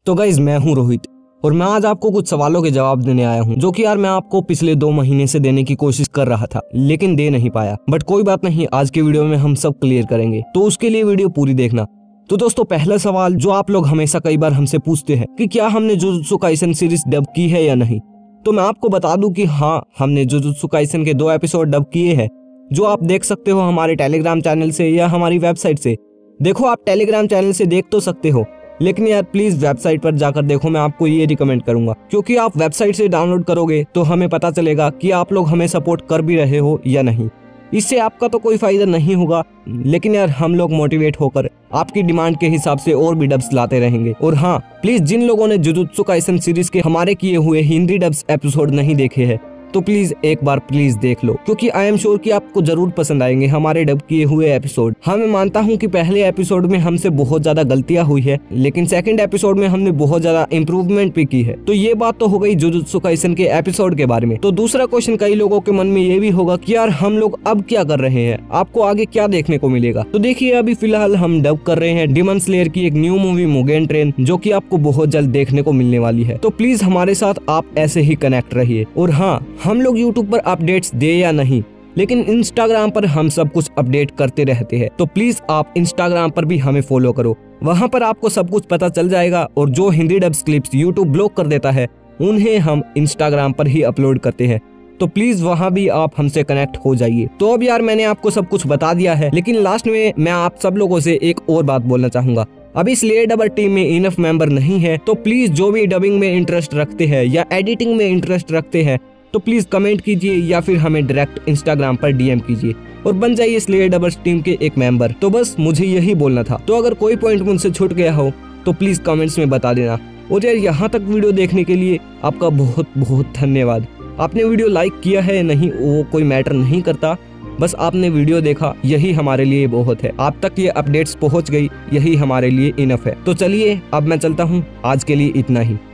तो गाइस मैं हूं रोहित और मैं आज आपको कुछ सवालों के जवाब देने आया हूं जो कि यार मैं आपको पिछले 2 महीने से देने की कोशिश कर रहा था लेकिन दे नहीं पाया। बट कोई बात नहीं, आज की वीडियो में हम सब क्लियर करेंगे, तो उसके लिए वीडियो पूरी देखना। तो दोस्तों, पहला सवाल जो आप लोग हमेशा कई बार हमसे पूछते हैं कि क्या हमने जुजुत्सु काइसन सीरीज डब की है या नहीं, तो मैं आपको बता दूं कि हाँ, हमने जुजुत्सु काइसन के 2 एपिसोड डब किए हैं जो आप देख सकते हो हमारे टेलीग्राम चैनल से या हमारी वेबसाइट से। देखो, आप टेलीग्राम चैनल से देख तो सकते हो लेकिन यार प्लीज वेबसाइट पर जाकर देखो, मैं आपको ये रिकमेंड करूंगा, क्योंकि आप वेबसाइट से डाउनलोड करोगे तो हमें पता चलेगा कि आप लोग हमें सपोर्ट कर भी रहे हो या नहीं। इससे आपका तो कोई फायदा नहीं होगा लेकिन यार हम लोग मोटिवेट होकर आपकी डिमांड के हिसाब से और भी डब्स लाते रहेंगे। और हाँ, प्लीज जिन लोगों ने जुजुत्सु काइसन सीरीज के हमारे किए हुए हिंदी डब्स एपिसोड नहीं देखे हैं तो प्लीज एक बार प्लीज देख लो, क्योंकि आई एम श्योर कि आपको जरूर पसंद आएंगे हमारे डब किए हुए एपिसोड। हाँ, मैं मानता हूँ कि पहले एपिसोड में हमसे बहुत ज्यादा गलतियां हुई है लेकिन सेकंड एपिसोड में हमने बहुत ज्यादा इंप्रूवमेंट भी की है। तो ये बात तो हो गई जुजुत्सु काइसन के एपिसोड के बारे में। तो दूसरा क्वेश्चन कई लोगों के मन में ये भी होगा कि यार हम लोग अब क्या कर रहे हैं, आपको आगे क्या देखने को मिलेगा। तो देखिए, अभी फिलहाल हम डब कर रहे हैं डिमन स्लेयर की एक न्यू मूवी मुगेन ट्रेन, जो की आपको बहुत जल्द देखने को मिलने वाली है। तो प्लीज हमारे साथ आप ऐसे ही कनेक्ट रहिए। और हाँ, हम लोग यूट्यूब पर अपडेट्स दे या नहीं, लेकिन इंस्टाग्राम पर हम सब कुछ अपडेट करते रहते हैं। तो प्लीज आप इंस्टाग्राम पर भी हमें फॉलो करो, वहां पर आपको सब कुछ पता चल जाएगा। और जो Hindi dubs clips YouTube block कर देता है उन्हें हम इंस्टाग्राम पर ही अपलोड करते हैं। तो प्लीज वहां भी आप हमसे कनेक्ट हो जाइए। तो अब यार मैंने आपको सब कुछ बता दिया है, लेकिन लास्ट में मैं आप सब लोगों से एक और बात बोलना चाहूंगा। अभी स्लेयर डबर टीम में इनफ मेंबर नहीं है, तो प्लीज जो भी डबिंग में इंटरेस्ट रखते हैं या एडिटिंग में इंटरेस्ट रखते हैं तो प्लीज कमेंट कीजिए या फिर हमें डायरेक्ट इंस्टाग्राम पर डीएम कीजिए और बन जाइए स्लेयर डबर्स टीम के एक मेंबर। तो बस मुझे यही बोलना था। तो अगर कोई पॉइंट मुझसे छूट गया हो तो प्लीज कमेंट्स में बता देना। और यार यहाँ तक वीडियो देखने के लिए आपका बहुत बहुत धन्यवाद। आपने वीडियो लाइक किया है नहीं वो कोई मैटर नहीं करता, बस आपने वीडियो देखा यही हमारे लिए बहुत है। आप तक ये अपडेट्स पहुंच गई यही हमारे लिए इनफ है। तो चलिए अब मैं चलता हूँ, आज के लिए इतना ही।